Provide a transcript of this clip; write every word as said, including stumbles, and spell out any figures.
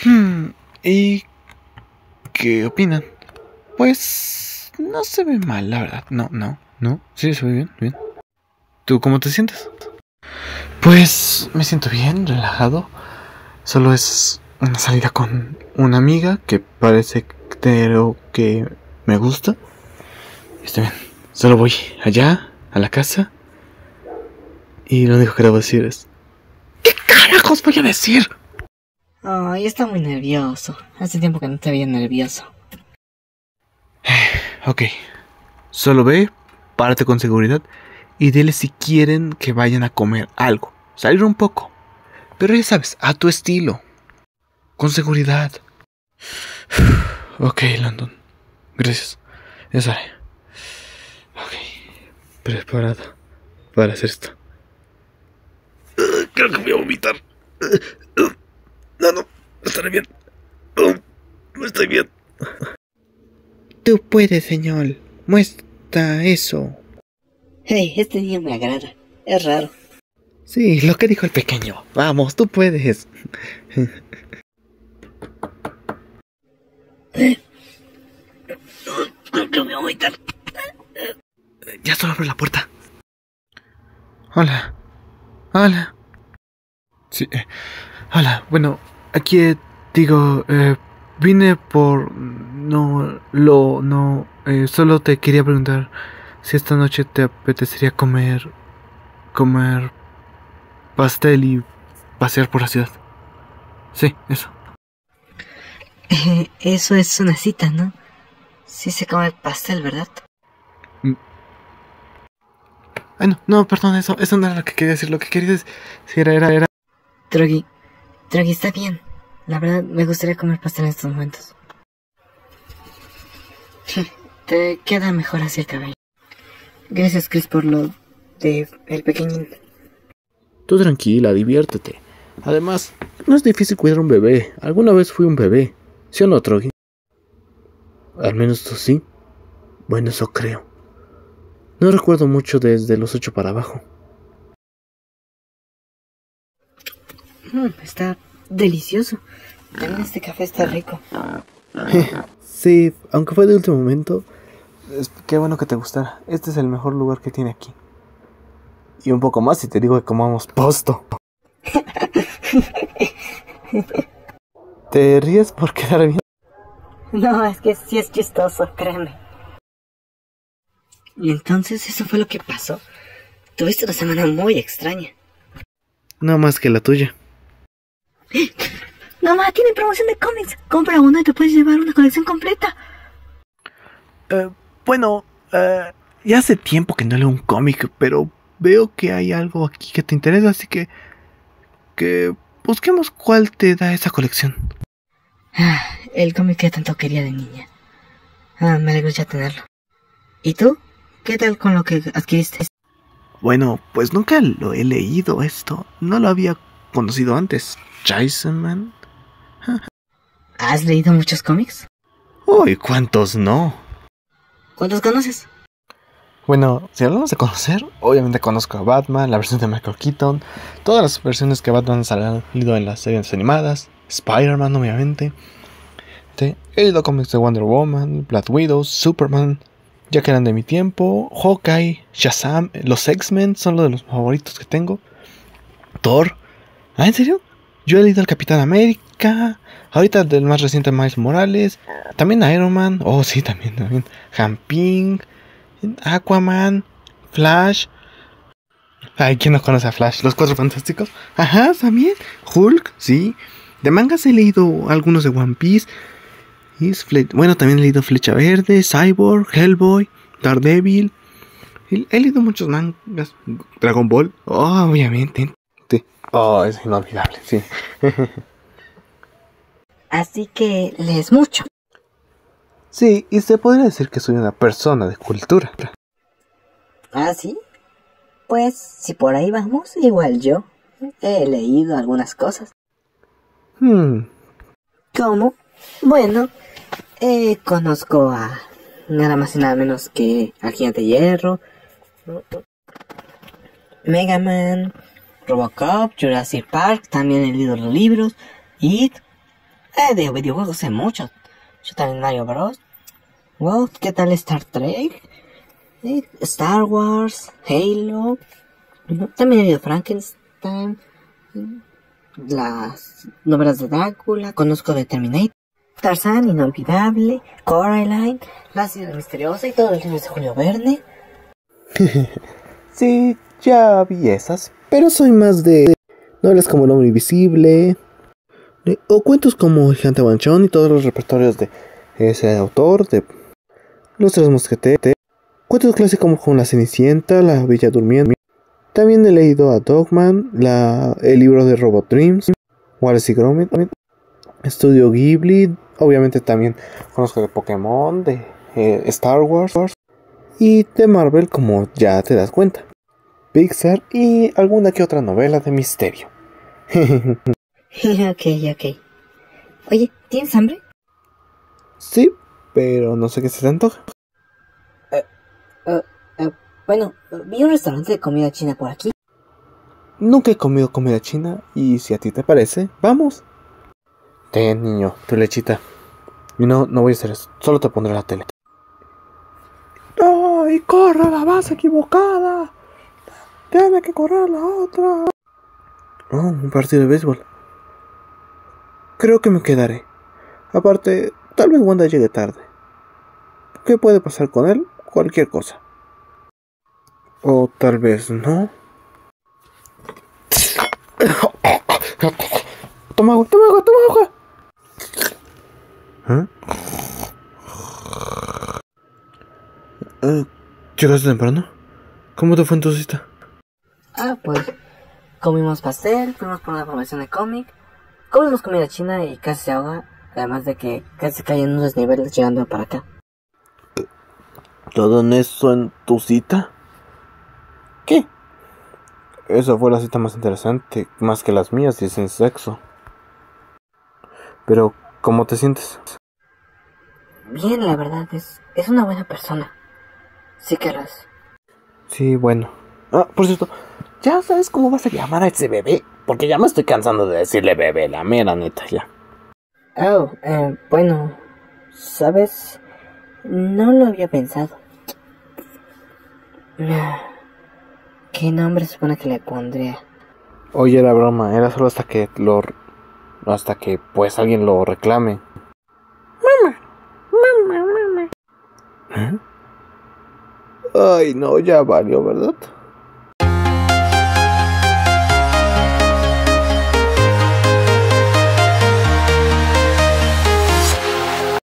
Hmm, ¿y qué opinan? Pues no se ve mal, la verdad. No, no, no. Sí, se ve bien, bien. ¿Tú cómo te sientes? Pues me siento bien, relajado. Solo es una salida con una amiga que parece creo que me gusta. Está bien. Solo voy allá, a la casa. Y lo único que debo decir es... ¿Qué carajos voy a decir? Ay, está muy nervioso. Hace tiempo que no te veía nervioso. Ok. Solo ve, párate con seguridad y dile si quieren que vayan a comer algo. Salir un poco. Pero ya sabes, a tu estilo. Con seguridad. Ok, Landon. Gracias. Eso haré. Ok. Preparada para hacer esto. Uh, creo que voy a vomitar. Uh, uh, no, no. Estaré bien. Uh, no estoy bien. Tú puedes, señor. Muestra eso. Hey, este niño me agrada. Es raro. Sí, lo que dijo el pequeño. Vamos, tú puedes. Creo que voy a vomitar. Ya solo abre la puerta. Hola. Hola. Sí. Eh, hola. Bueno, aquí eh, digo, eh, vine por... No, lo, no... Eh, solo te quería preguntar si esta noche te apetecería comer... Comer... pastel y pasear por la ciudad. Sí, eso. Eh, eso es una cita, ¿no? Sí se come pastel, ¿verdad? Ay, no, no, perdón, eso, eso no era lo que quería decir. Lo que quería decir era, era, era... Drogi, Drogi, está bien. La verdad, me gustaría comer pastel en estos momentos. Te queda mejor así el cabello. Gracias, Chris, por lo de el pequeñín. Tú tranquila, diviértete. Además, no es difícil cuidar a un bebé. Alguna vez fui un bebé. ¿Sí o no, Trogi? Al menos tú sí. Bueno, eso creo. No recuerdo mucho desde los ocho para abajo. Mm, está delicioso. También este café está rico. Sí, aunque fue de último momento. Es, qué bueno que te gustara. Este es el mejor lugar que tiene aquí. Y un poco más si te digo que comamos posto. ¿Te ríes por quedar bien? No, es que sí es chistoso, créeme. Y entonces eso fue lo que pasó. Tuviste una semana muy extraña. No más que la tuya. Mamá, tiene promoción de cómics. Compra uno y te puedes llevar una colección completa. Uh, bueno, uh, ya hace tiempo que no leo un cómic, pero veo que hay algo aquí que te interesa, así que... Que busquemos cuál te da esa colección. Ah, el cómic que tanto quería de niña. Ah, me alegro ya tenerlo. ¿Y tú? ¿Qué tal con lo que adquiriste? Bueno, pues nunca lo he leído esto. No lo había conocido antes. Jason Man. ¿Has leído muchos cómics? Uy, ¿cuántos no? ¿Cuántos conoces? Bueno, si hablamos de conocer, obviamente conozco a Batman, la versión de Michael Keaton, todas las versiones que Batman ha salido en las series animadas, Spider-Man, obviamente. He leído cómics de Wonder Woman, Black Widow, Superman, ya que eran de mi tiempo, Hawkeye, Shazam, los X-Men son los de los favoritos que tengo. Thor. ¿Ah, en serio? Yo he leído al Capitán América, ahorita del más reciente Miles Morales, también Iron Man, oh sí, también, también, Han Ping, Aquaman, Flash. Ay, ¿quién no conoce a Flash? Los Cuatro Fantásticos. Ajá, también. Hulk, sí. De mangas he leído algunos de One Piece. Bueno, también he leído Flecha Verde, Cyborg, Hellboy, Daredevil. He leído muchos mangas. Dragon Ball. Oh, obviamente. Oh, es inolvidable, sí. Así que lees mucho. Sí, y se podría decir que soy una persona de cultura. ¿Ah, sí? Pues, si por ahí vamos, igual yo. He leído algunas cosas. Hmm. ¿Cómo? Bueno, eh, conozco a nada más y nada menos que al Gigante de Hierro, Mega Man, Robocop, Jurassic Park, también he leído los libros, It, Eh, de videojuegos sé mucho. Yo también Mario Bros. Wow, ¿qué tal Star Trek? Eh, Star Wars, Halo. También he leído Frankenstein. Las novelas de Drácula. Conozco de Terminator. Tarzán, Inolvidable. Coraline. La ciudad misteriosa y todos los libros de Julio Verne. Sí, ya vi esas, pero soy más de novelas como El hombre invisible, de- o cuentos como El gigante Banchón y todos los repertorios de ese autor, de Los tres mosqueteros, cuentos clásicos como La Cenicienta, La Bella Durmiente. También he leído a Dogman, la, el libro de Robot Dreams, Wallace y Gromit, Estudio Ghibli, obviamente también conozco de Pokémon, de eh, Star Wars y de Marvel, como ya te das cuenta, Pixar y alguna que otra novela de misterio. Ok, ok. Oye, ¿tienes hambre? Sí, pero no sé qué se te antoja. Eh, eh, eh, bueno, vi un restaurante de comida china por aquí. Nunca he comido comida china y si a ti te parece, vamos. Ten, niño, tu lechita. Y no, no voy a hacer eso, solo te pondré la tele. ¡Ay, corre, la vas equivocada! Tiene que correr la otra. Oh, un partido de béisbol. Creo que me quedaré. Aparte, tal vez Wanda llegue tarde. ¿Qué puede pasar con él? Cualquier cosa. O tal vez no. Toma agua, toma agua, toma agua. ¿Eh? Eh, ¿Llegaste temprano? ¿Cómo te fue en tu cita? Ah, pues comimos pastel, fuimos por una promoción de cómic, comimos comida china y casi se ahoga, además de que casi cae en unos desniveles llegando para acá. ¿Todo en eso en tu cita? ¿Qué? Esa fue la cita más interesante, más que las mías y sin sexo. Pero, ¿cómo te sientes? Bien, la verdad, es, es una buena persona. Sí que lo es. Sí, bueno. Ah, por cierto, ¿ya sabes cómo vas a llamar a ese bebé? Porque ya me estoy cansando de decirle bebé, la mera neta, ya. Oh, eh, bueno, ¿sabes? No lo había pensado. ¿Qué nombre se supone que le pondría? Oye, era broma, era solo hasta que lo... hasta que, pues, alguien lo reclame. Mamá, mamá, mamá. ¿Eh? Ay, no, ya valió, ¿verdad?